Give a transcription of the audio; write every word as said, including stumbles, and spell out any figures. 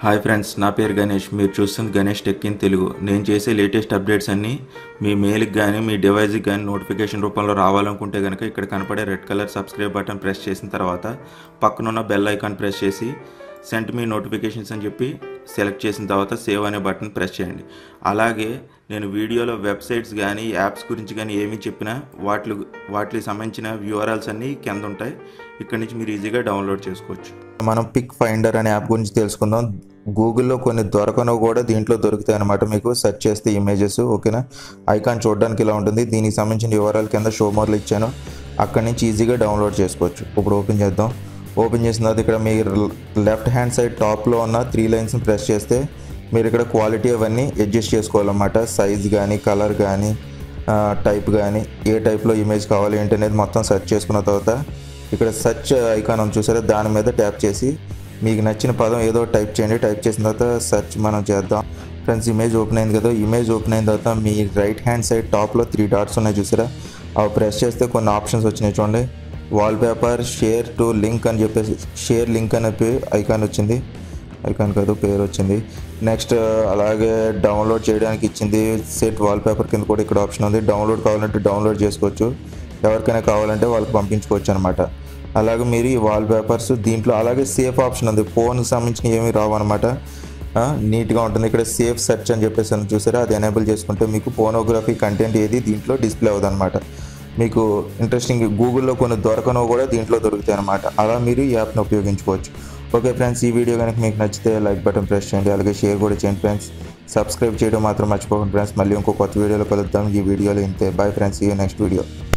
Hi friends, నా పేరు గణేష్. మీరు చూస్తుంది గణేష్ టెక్ ఇన్ తెలుగు. నేను చేసే లేటెస్ట్ అప్డేట్స్ అన్నీ మీ మెయిల్కి కానీ మీ డివైస్కి కానీ నోటిఫికేషన్ రూపంలో రావాలనుకుంటే కనుక ఇక్కడ కనపడే red colour subscribe button press చేసిన తర్వాత పక్కనున్న బెల్ ఐకాన్ ప్రెస్ చేసి సెండ్ మీ నోటిఫికేషన్స్ అని చెప్పి సెలెక్ట్ చేసిన తర్వాత సేవ్ అనే బటన్ ప్రెస్ చేయండి. అలాగే నేను వీడియోలో వెబ్సైట్స్ కానీ యాప్స్ గురించి కానీ ఏమి చెప్పినా వాటి వాటికి సంబంధించిన యూఆర్ఎల్స్ అన్నీ కింద ఉంటాయి. ఇక్కడ నుంచి మీరు ఈజీగా డౌన్లోడ్ చేసుకోవచ్చు. మనం పిక్ ఫైండర్ అనే యాప్ గురించి తెలుసుకుందాం. గూగుల్లో కొన్ని దొరకనవి కూడా దీంట్లో దొరుకుతాయి అన్నమాట. మీకు సెర్చ్ చేస్తే ఇమేజెస్ ఓకేనా. ఐకాన్ చూడడానికి ఇలా ఉంటుంది. దీనికి సంబంధించిన యూఆర్ఎల్ కింద షో మోర్లు ఇచ్చాను. అక్కడి నుంచి ఈజీగా డౌన్లోడ్ చేసుకోవచ్చు. ఇప్పుడు ఓపెన్ చేద్దాం. ఓపెన్ చేసిన తర్వాత ఇక్కడ మీరు లెఫ్ట్ హ్యాండ్ సైడ్ టాప్లో ఉన్న త్రీ లైన్స్ని ప్రెస్ చేస్తే మీరు ఇక్కడ క్వాలిటీ అవన్నీ అడ్జస్ట్ చేసుకోవాలన్నమాట. సైజ్ కానీ కలర్ కానీ టైప్ కానీ ఏ టైప్లో ఇమేజ్ కావాలి ఏంటి అనేది మొత్తం సెర్చ్ చేసుకున్న తర్వాత ఇక్కడ సెర్చ్ ఐకాన్ ఉంది చూసారా, దాని మీద ట్యాప్ చేసి మీకు నచ్చిన పదం ఏదో టైప్ చేయండి. టైప్ చేసిన తర్వాత సెర్చ్ మనం చేద్దాం. ఫ్రెండ్స్, ఇమేజ్ ఓపెన్ అయింది కదా. ఇమేజ్ ఓపెన్ అయిన తర్వాత మీ రైట్ హ్యాండ్ సైడ్ టాప్లో త్రీ డాట్స్ ఉన్నాయి చూసారా, అవి ప్రెస్ చేస్తే కొన్ని ఆప్షన్స్ వచ్చినాయి చూడండి. వాల్పేపర్, షేర్ టు లింక్ అని చెప్పేసి షేర్ లింక్ అనే ఐకాన్ వచ్చింది. ఐకాన్ కాదు, పేరు వచ్చింది. నెక్స్ట్ అలాగే డౌన్లోడ్ చేయడానికి ఇచ్చింది. సెట్ వాల్పేపర్ కింద కూడా ఇక్కడ ఆప్షన్ ఉంది. డౌన్లోడ్ కావాలంటే డౌన్లోడ్ చేసుకోవచ్చు, ఎవరికైనా కావాలంటే వాళ్ళకి పంపించుకోవచ్చు అనమాట. అలాగే మీరు ఈ వాల్పేపర్స్ దీంట్లో అలాగే సేఫ్ ఆప్షన్ ఉంది. ఫోన్కి సంబంధించిన ఏమీ రావు అనమాట, నీట్గా ఉంటుంది. ఇక్కడ సేఫ్ సెర్చ్ అని చెప్పేసి అని చూసారా, అది ఎనేబుల్ చేసుకుంటే మీకు పోర్నోగ్రఫీ కంటెంట్ ఏది దీంట్లో డిస్ప్లే అవ్వదు అనమాట. మీకు ఇంట్రెస్టింగ్ గూగుల్లో కొన్ని దొరకనవి కూడా దీంట్లో దొరుకుతాయి అనమాట. అలా మీరు ఈ యాప్ని ఉపయోగించుకోవచ్చు. ఓకే ఫ్రెండ్స్, ఈ వీడియో కనుక మీకు నచ్చితే లైక్ బటన్ ప్రెస్ చేయండి. అలాగే షేర్ కూడా చేయండి ఫ్రెండ్స్. సబ్స్క్రైబ్ చేయడం మాత్రం మర్చిపోకండి ఫ్రెండ్స్. మళ్ళీ ఇంకో కొత్త వీడియోలో కలుద్దాం. ఈ వీడియోలో ఇంతే. బాయ్ ఫ్రెండ్స్, ఈ నెక్స్ట్ వీడియో.